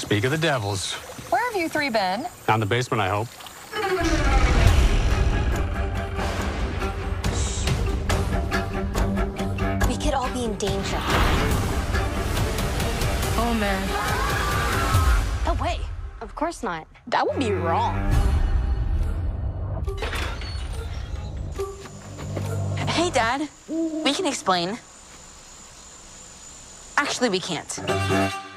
Speak of the devils. Where have you three been? Not in the basement, I hope. We could all be in danger. Oh, man. No way. Of course not. That would be wrong. Hey, Dad. We can explain. Actually, we can't.